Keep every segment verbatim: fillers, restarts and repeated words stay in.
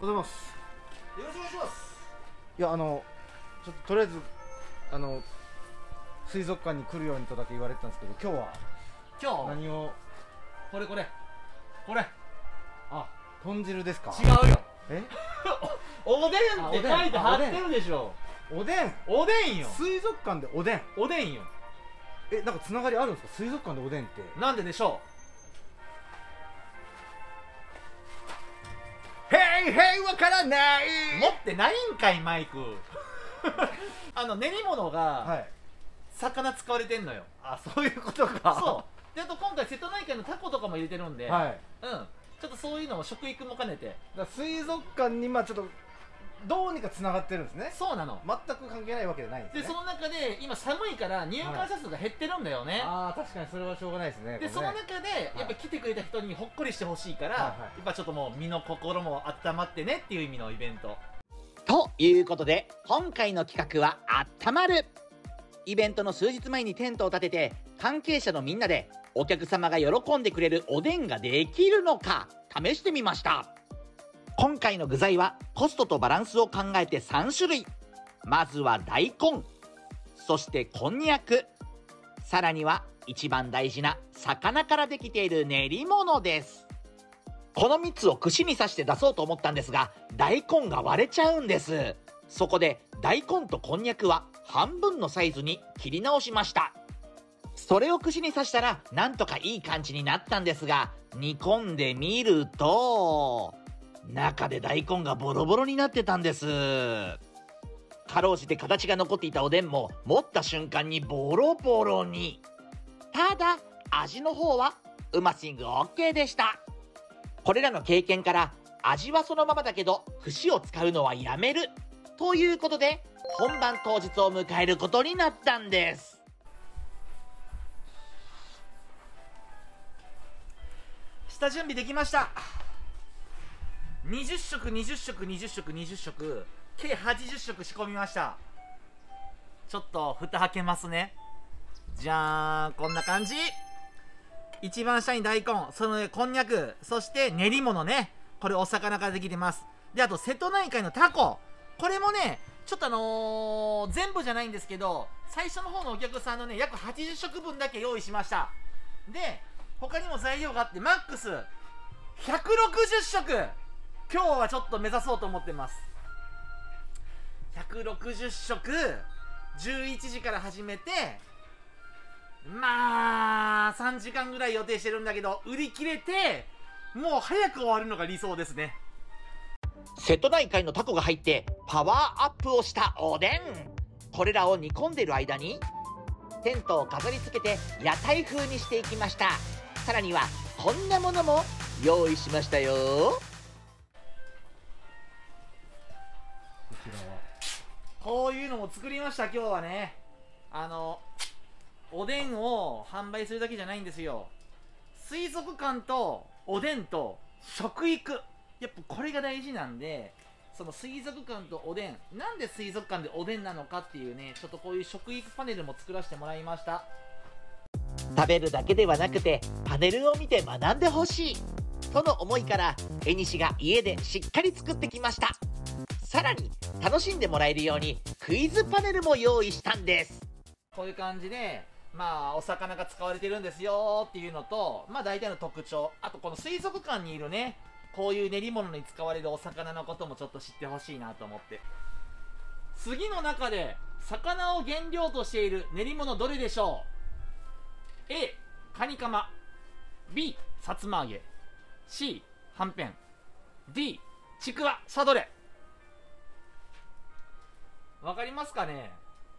ございます。 よろしくお願いします。 いや、あのちょっととりあえずあの水族館に来るようにとだけ言われてたんですけど、今日は今日何を？ これこれこれあ、豚汁ですか？ 違うよ。 えおでんって書いて貼ってるでしょ。 おでん。 おでんよ。 水族館でおでん。 おでんよ。 え、なんかつながりあるんですか？水族館でおでんって。 なんででしょう。へいへい、わからない。 持ってないんかいマイク。あの練り物が、はい、魚使われてんのよ。 あ、そういうことか。 そうで、あと今回瀬戸内海のタコとかも入れてるんで、はい、うん、ちょっとそういうのも食育も兼ねて、 だから水族館にまあちょっとどうにかつながってるんですね。 そうなの。 全く関係ないわけじゃないんですね。 でその中で今寒いから入館者数が減ってるんだよね、はい、 ああ、確かにそれはしょうがないですね。 でその中でやっぱ来てくれた人にほっこりしてほしいから、はいはい、やっぱちょっともう身の心も温まってねっていう意味のイベントということで、今回の企画はあったまる。イベントの数日前にテントを立てて、関係者のみんなでお客様が喜んでくれるおでんができるのか試してみました。今回の具材はコストとバランスを考えてさんしゅるい。まずは大根、そしてこんにゃく、さらには一番大事な魚からできている練り物です。このみっつを串に刺して出そうと思ったんですが、大根が割れちゃうんです。そこで大根とこんにゃくは半分のサイズに切り直しました。それを串に刺したらなんとかいい感じになったんですが、煮込んでみると中で大根がボロボロになってたんです。かろうじて形が残っていたおでんも持った瞬間にボロボロに。ただ味の方はうまスイング オーケー でした。これらの経験から味はそのままだけど串を使うのはやめるということで、本番当日を迎えることになったんです。 下準備できました。にじゅっしょくにじゅっしょくにじゅっしょくにじゅっしょく計はちじゅっしょく仕込みました。ちょっと蓋開けますね。じゃーん、こんな感じ。一番下に大根、その上こんにゃく、そして練り物ね、これお魚からできてます。であと瀬戸内海のタコ、これもねちょっとあのー、全部じゃないんですけど、最初の方のお客さんのね約はちじゅっしょくぶんだけ用意しました。で他にも材料があってマックスひゃくろくじゅっしょく今日はちょっと目指そうと思ってます。ひゃくろくじゅっしょくじゅういちじから始めて、まあさんじかんぐらい予定してるんだけど、売り切れてもう早く終わるのが理想ですね。 瀬戸内海のタコが入ってパワーアップをしたおでん。これらを煮込んでいる間にテントを飾り付けて屋台風にしていきました。さらにはこんなものも用意しましたよ。 こういうのも作りました。今日はね、あのおでんを販売するだけじゃないんですよ。水族館とおでんと食育、やっぱこれが大事なんで、その水族館とおでん、なんで水族館でおでんなのかっていうね、ちょっとこういう食育パネルも作らせてもらいました。 食べるだけではなくてパネルを見て学んでほしいとの思いから、えにしが家でしっかり作ってきました。さらに楽しんでもらえるようにクイズパネルも用意したんです。 こういう感じでまあお魚が使われてるんですよっていうのと、まあ大体の特徴、あとこの水族館にいるねこういう練り物に使われるお魚のこともちょっと知ってほしいなと思って。次の中で魚を原料としている練り物どれでしょう？ A カニカマ、 B さつま揚げ、 C はんぺん、 D ちくわサドレ。わかりますかね？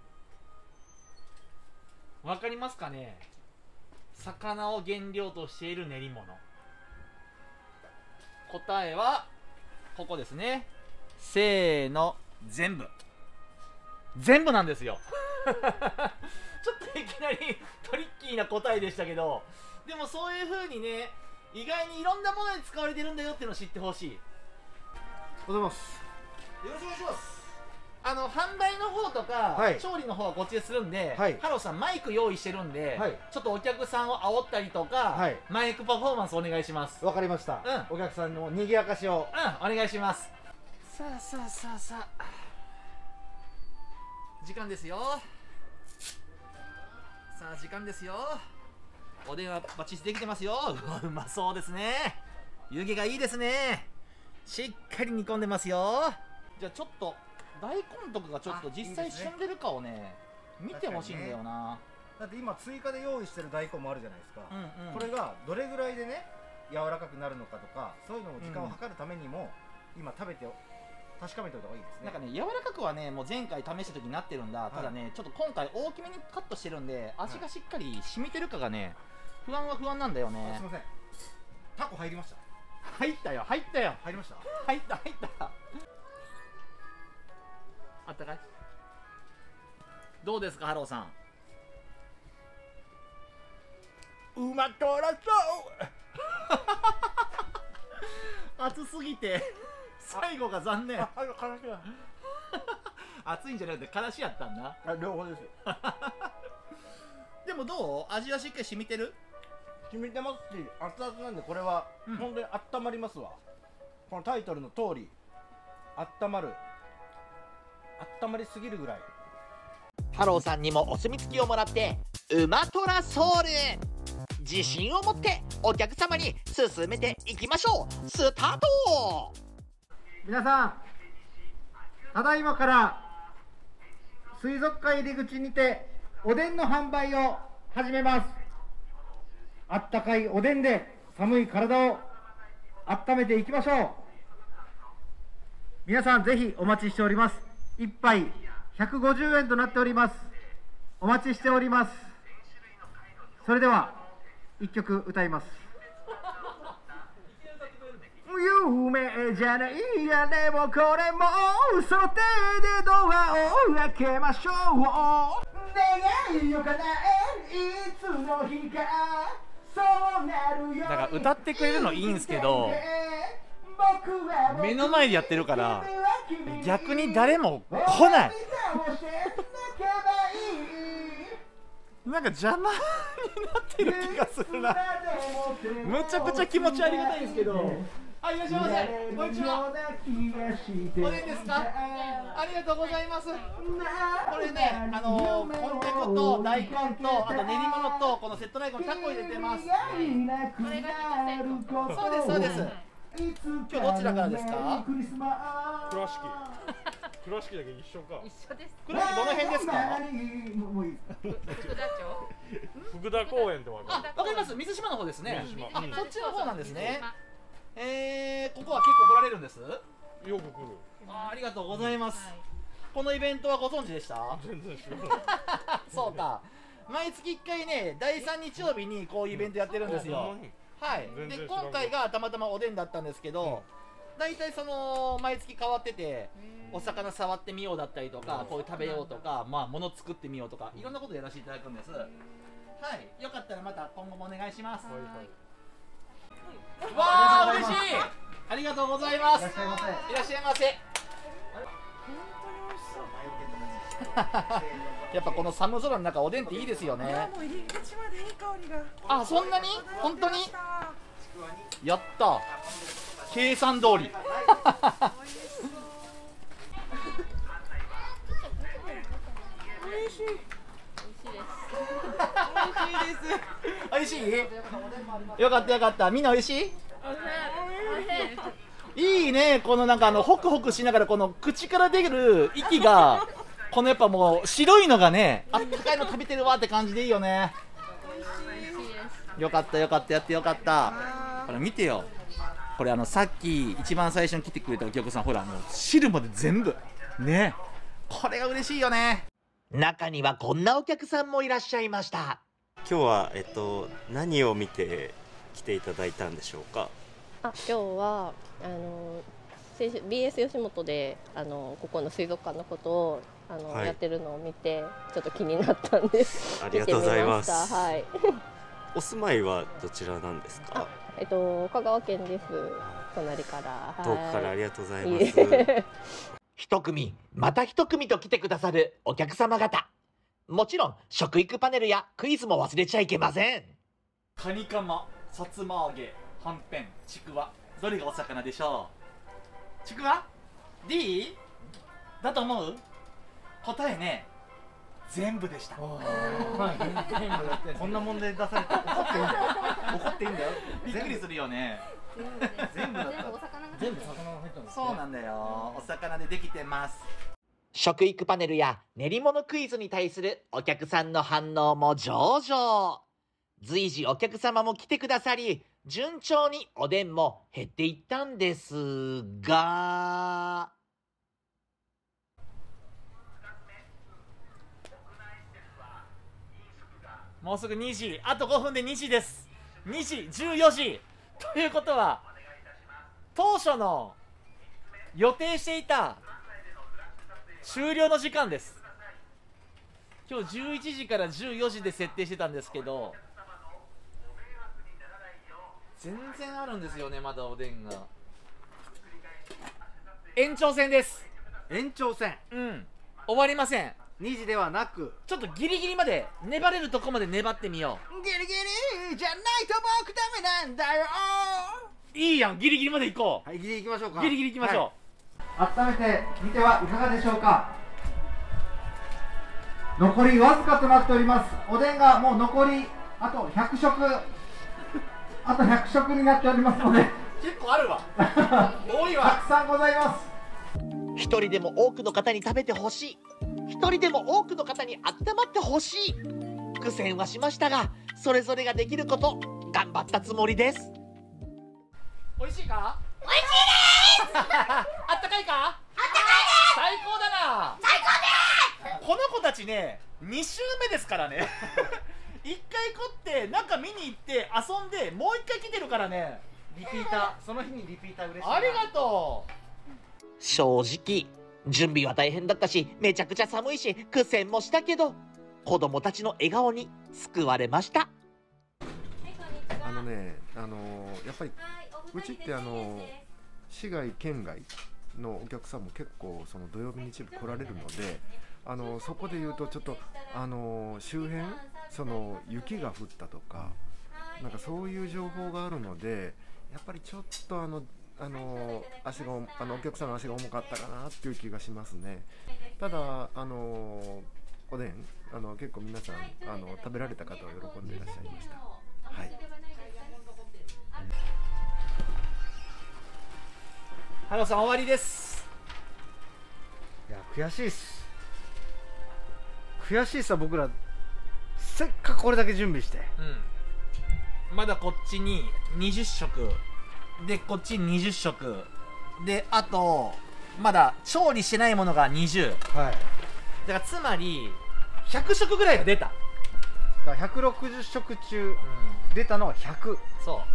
わかりますかね？魚を原料としている練り物、答えはここですね。せーの、全部全部なんですよ。ちょっといきなりトリッキーな答えでしたけど、でもそういう風にね意外にいろんなものに使われてるんだよっていうのを知ってほしい。 おはようございます。 よろしくお願いします。あの販売の方とか、はい、調理の方はこっちでするんで、はい、ハローさんマイク用意してるんで、はい、ちょっとお客さんを煽ったりとか、はい、マイクパフォーマンスお願いします。 わかりました、うん、お客さんの賑やかしを、 うん、お願いします。 さあさあさあさあ、時間ですよ。さあ時間ですよ。おでんはバッチリできてますよ。うわ、うまそうですね。湯気がいいですね。しっかり煮込んでますよ。じゃあちょっと大根とかがちょっと実際旬でるかをね見てほしいんだよな。 だって今追加で用意してる大根もあるじゃないですか、 うんうん、 これがどれぐらいでね柔らかくなるのかとか、そういうのを時間を計るためにも、うん、今食べて確かめておいた方がいいですね。 なんかね、柔らかくはね、もう前回試した時になってるんだ、はい、ただね、ちょっと今回大きめにカットしてるんで、味がしっかり染みてるかがね、不安は不安なんだよね。 すみません、タコ入りました。 入ったよ、入ったよ、 入りました。 入った入った。あったかい。どうですか、ハローさん。うまとらそう熱すぎて最後が残念。熱いんじゃなくてからしやったんだ。 あ、両方です。 でもどう、味はしっかり染みてる？ 染みてますし、熱々なんでこれは、うん、本当に温まりますわ。このタイトルの通り温まる、温まりすぎるぐらい。 ハローさんにもお墨付きをもらってうまトラソウル自信を持ってお客様に進めていきましょう。スタート。 皆さん、ただいまから水族館入り口にておでんの販売を始めます。あったかいおでんで寒い体を温めていきましょう。皆さんぜひお待ちしております。一杯ひゃくごじゅうえんとなっております。お待ちしております。それではいっきょく歌います。夢じゃないや、でもこれもその手でドアを開けましょう。願いを叶え、いつの日かそうなるよ。 だから歌ってくれるのいいんすけど、目の前でやってるから逆に誰も来ない。なんか邪魔になってる気がするな。むちゃくちゃ気持ちありがたいんですけど。はい、いらっしゃいませ。こんにちは。おでんですか？ありがとうございます。これね、あのー、コンテクと大根と、あと練り物と、このセット大根タコ入れてます。 これがそうです、そうです。今日どちらからですか？ 倉敷。倉敷だけ一緒か。 一緒です。 倉敷どの辺ですか？ 福田町。 福田公園でわかる。 あ、わかります。水島の方ですね。 水島。 あ、そっちの方なんですね。えー、ここは結構来られるんです。よく来る。 あ、ありがとうございます。このイベントはご存知でした？ 全然知らない。 そうか。毎月いっかいね、だいさん日曜日にこういうイベントやってるんですよ。はい。で、今回がたまたまおでんだったんですけど、だいたいその毎月変わってて、お魚触ってみようだったりとか、こういう食べようとか、まあ物作ってみようとか、いろんなことやらせていただくんです。はい。よかったらまた今後もお願いします。 はいはい。 わあ、嬉しい。ありがとうございます。いらっしゃいませ。いらっしゃいませ。やっぱこの寒空の中おでんっていいですよね。 もう入り口までいい香りが。 あ、そんなに？本当に？やった。計算通り。 美味しい。 美味しい？よかったよかった。みんな美味しい？いいね。このなんかあのホクホクしながらこの口から出る息がこのやっぱもう白いのがね、あったかいの食べてるわって感じでいいよね。よかったよかった、やってよかった。これ見てよ。これあのさっき一番最初に来てくれたお客さん、ほらもう汁まで全部ね。これが嬉しいよね。 中にはこんなお客さんもいらっしゃいました。 今日は、えっと、何を見て来ていただいたんでしょうか。 あ、今日はあの先週 ビーエス 吉本であのここの水族館のことをあの、はい、やってるのを見てちょっと気になったんです。 ありがとうございます。 はい。 お住まいはどちらなんですか。 えっと香川県です。隣から。 遠くからありがとうございます。 一組また一組と来てくださるお客様方、もちろん食育パネルやクイズも忘れちゃいけません。 カニカマ、さつま揚げ、はんぺん、ちくわ、どれがお魚でしょう。ちくわ？ D だと思う？答えね、全部でした。 こんな問題出されて怒っていいんだよ。怒っていいんだよ。 びっくりするよね。 全部だった。 全部魚が入ったんですそうなんだよ。お魚でできてます。 食育パネルや練り物クイズに対するお客さんの反応も上々。随時お客様も来てくださり、順調におでんも減っていったんですが、 もうすぐにじ、あとごふんでにじです。にじ、じゅうよじということは、当初の予定していた終了の時間です。今日じゅういちじからじゅうよじで設定してたんですけど、全然あるんですよね、まだおでんが。延長戦です。 延長戦。 うん、終わりません。 にじではなく、 ちょっとギリギリまで粘れるとこまで粘ってみよギリギリじゃないと僕ダメなんだよ。 う。いいやん、ギリギリまで行こう。 はい、ギリギリ行きましょうか。 ギリギリ行きましょう。 はい、温めてみてはいかがでしょうか。残りわずかとなっております。おでんがもう残りあとひゃく食、あとひゃく食になっておりますので結構あるわ。多いたわ。 くさんございます。 一人でも多くの方に食べてほしい。一人でも多くの方に温まってほしい。苦戦はしましたが、それぞれができること頑張ったつもりです。 美味しいか？美味しいです。あったかいか？あったかいです。最高だな。最高です。この子たちね、に週目ですからね。一回凝って中見に行って遊んでもう一回来てるからね。 リピーター、その日にリピーター嬉しいな。 ありがとう。 正直準備は大変だったし、めちゃくちゃ寒いし苦戦もしたけど、子供たちの笑顔に救われました。 あのね、あのー、やっぱりうちってあのー、市外県外のお客さんも結構その土曜日日曜日来られるので、あのー、そこで言うとちょっとあのー、周辺その雪が降ったとかなんかそういう情報があるので、やっぱりちょっとあのあの足があのお客さんの足が重かったかなっていう気がしますね。ただあのおでんあの結構皆さんあの食べられた方は喜んでいらっしゃいました。はい。 ハローさん終わりです。 いや悔しいっす。悔しいっすわ。僕らせっかくこれだけ準備して、 うん、まだこっちににじゅっ食で、こっちににじゅっ食で、あとまだ調理してないものがにじゅう。 はい、 だからつまりひゃく食ぐらいが出た。 だからひゃくろくじゅっ食中、うん、出たのはひゃく。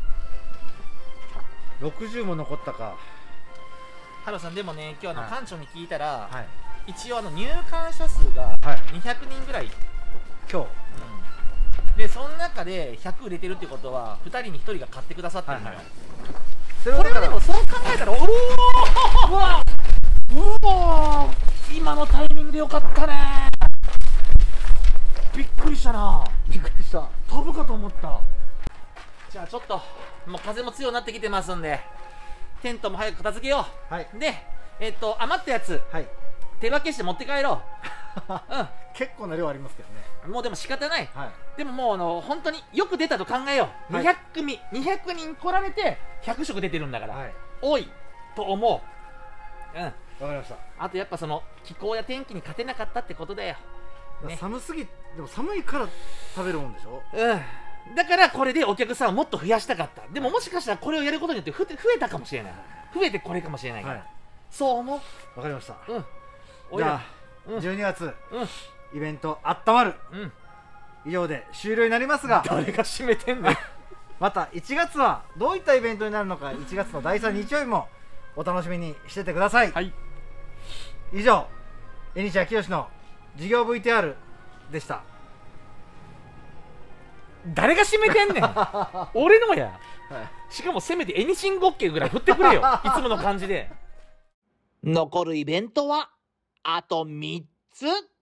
そうろくじゅうも残ったか。 ハロさんでもね、今日あのはい、 館長に聞いたら、 はい、 一応あの入館者数がにひゃくにんぐらい、 今日、 うん、でその中でひゃく売れてるってことはふたりにひとりが買ってくださってるのよ、はいはい、 それこれはでもそう考えたら、おおうわうわ今のタイミングでよかったね。びっくりしたな。 びっくりした。 飛ぶかと思った。じゃあちょっともう風も強くなってきてますんで、テントも早く片付けよう。 はい、 でえっと余ったやつ、はい、手分けして持って帰ろう。うん、 結構な量ありますけどね。 もうでも仕方ない、はい、でももうあの本当によく出たと考えよう、はい、にひゃく組にひゃくにん来られてひゃく食出てるんだから、はい、多いと思う。うん、わかりました。 あとやっぱその気候や天気に勝てなかったってことだよ、 ね、寒すぎ、でも寒いから食べるもんでしょ。 うん、だからこれでお客さんをもっと増やしたかった。でももしかしたらこれをやることによってふ増えたかもしれない、増えてこれかもしれないから、はい、そう思う。 わかりました。 うん、 じゃあ、うん、じゅうにがつ、うん、イベントあったまる、うん、以上で終了になりますが、 誰が締めてんのまたいちがつはどういったイベントになるのか、いちがつのだいさん日曜日もお楽しみにしててください。はい、以上、江西昭義の事業 ブイティーアール でした。 誰が締めてんねん俺のや、はい、しかもせめてエニシンゴッケぐらい振ってくれよいつもの感じで。 残るイベントはあとみっつ。